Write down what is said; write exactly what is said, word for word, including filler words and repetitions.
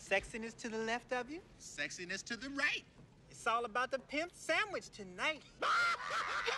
Sexiness to the left of you. Sexiness to the right. It's all about the pimp sandwich tonight.